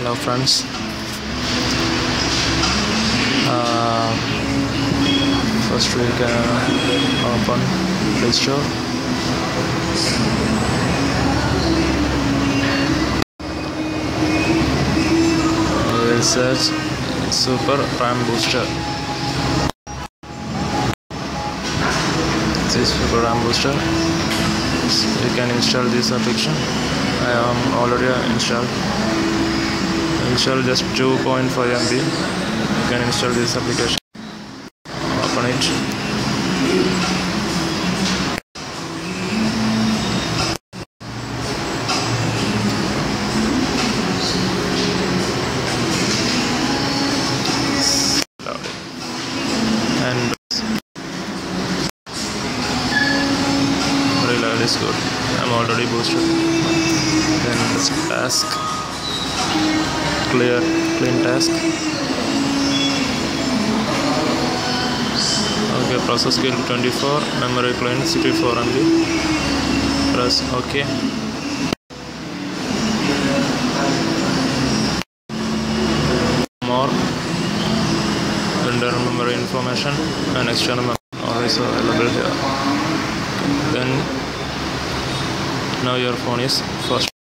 Hello friends. First we can open Play Store. We will search Super RAM Booster. This is Super RAM Booster. You can install this application. I am already installed. Just 2.5 MB. You can install this application. Open it. And reload is good. I'm already boosted. Then this task. Clean task. Okay, process scale 24, memory clean 64 MB. Press OK. More internal memory information and external memory always available here. Then now your phone is first.